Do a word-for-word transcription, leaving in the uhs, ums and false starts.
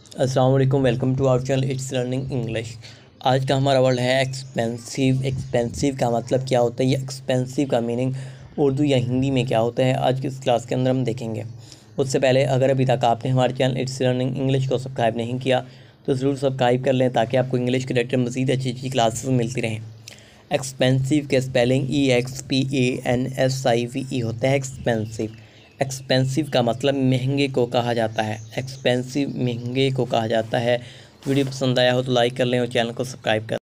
अस्सलाम वालेकुम, welcome to our channel it's learning English. आज का हमारा वर्ड है एक्सपेंसिव। एक्सपेंसिव का मतलब क्या होता है, ये एक्सपेंसिव का मीनिंग उर्दू या हिंदी में क्या होता है, आज की इस क्लास के अंदर हम देखेंगे। उससे पहले अगर अभी तक आपने हमारे चैनल इट्स लर्निंग इंग्लिश को सब्सक्राइब नहीं किया तो ज़रूर सब्सक्राइब कर लें ताकि आपको इंग्लिश के रिलेटेड मज़ीद अच्छी अच्छी क्लासेस मिलती रहें। एक्सपेंसिव के spelling E X P A N S I V E होता है एक्सपेंसिव। एक्सपेंसिव का मतलब महंगे को कहा जाता है। एक्सपेंसिव महंगे को कहा जाता है। वीडियो पसंद आया हो तो लाइक कर लें और चैनल को सब्सक्राइब कर